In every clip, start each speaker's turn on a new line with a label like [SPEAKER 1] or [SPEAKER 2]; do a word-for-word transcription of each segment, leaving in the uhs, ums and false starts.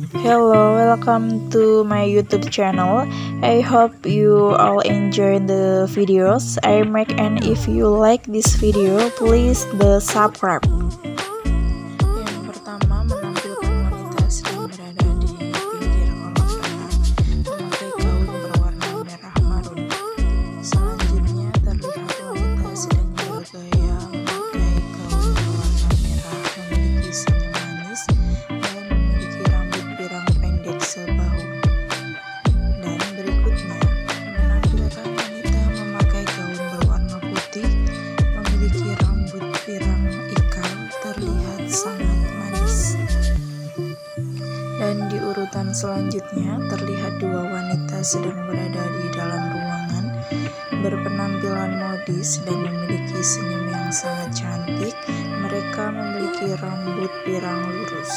[SPEAKER 1] Hello, welcome to my YouTube channel. I hope you all enjoy the videos I make, and if you like this video, please the subscribe. Yang pertama, menampilkan wanita sedang berada di pinggir kolam renang memakai gaun berwarna merah marun. Selanjutnya terlihat wanita sedang bergaya memakai gaun berwarna merah, memiliki senyum manis dan memiliki rambut pirang pendek sebahu. Dan berikutnya menampilkan wanita memakai gaun berwarna putih, memiliki rambut pirang ikal, terlihat sangat manis. Dan di urutan selanjutnya terlihat dua wanita sedang berada di dalam ruangan, berpenampilan modis dan memiliki senyum yang sangat cantik. Mereka memiliki rambut pirang lurus.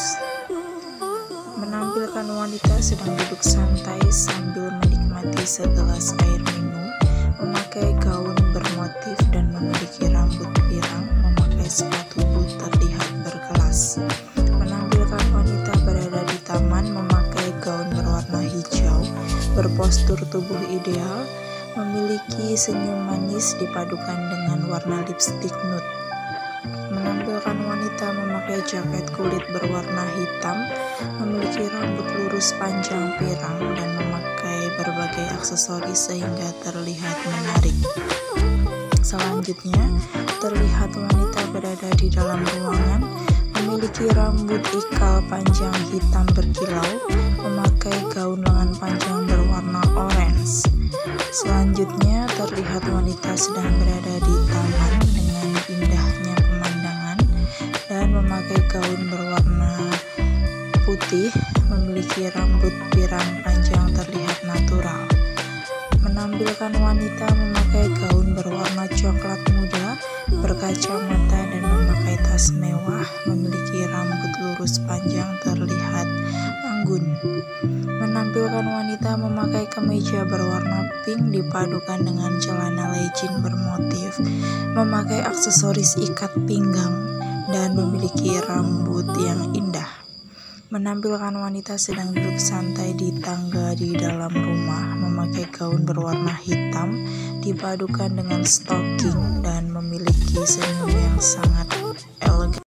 [SPEAKER 1] Menampilkan wanita sedang duduk santai sambil menikmati segelas air minum, memakai gaun bermotif dan memiliki rambut pirang, memakai sepatu boot terlihat berkelas. Menampilkan wanita berada di taman memakai gaun berwarna hijau, berpostur tubuh ideal, memiliki senyum manis dipadukan dengan warna lipstik nude. Menampilkan wanita memakai jaket kulit berwarna hitam, memiliki rambut lurus panjang pirang dan memakai berbagai aksesoris sehingga terlihat menarik. Selanjutnya terlihat wanita berada di dalam ruangan, memiliki rambut ikal panjang hitam berkilau, memakai gaun lengan panjang berwarna orange. Selanjutnya terlihat wanita sedang berada di taman dengan indahnya pemandangan dan memakai gaun berwarna putih, memiliki rambut pirang panjang terlihat natural. Menampilkan wanita memakai gaun berwarna coklat muda, berkacamata dan memakai tas mewah, memiliki rambut lurus panjang terlihat anggun. Menampilkan wanita memakai kemeja berwarna pink dipadukan dengan celana legging bermotif, memakai aksesoris ikat pinggang dan memiliki rambut yang indah. Menampilkan wanita sedang duduk santai di tangga di dalam rumah, memakai gaun berwarna hitam dipadukan dengan stocking dan memiliki senyum yang sangat elegan.